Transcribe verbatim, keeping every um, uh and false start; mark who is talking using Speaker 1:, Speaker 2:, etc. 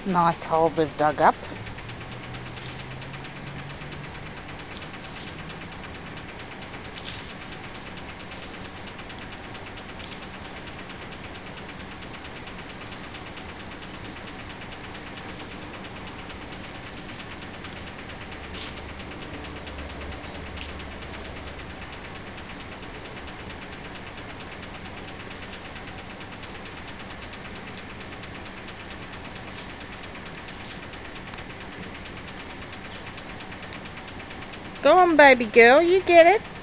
Speaker 1: nice hole they've dug up. Go on, baby girl, you get it.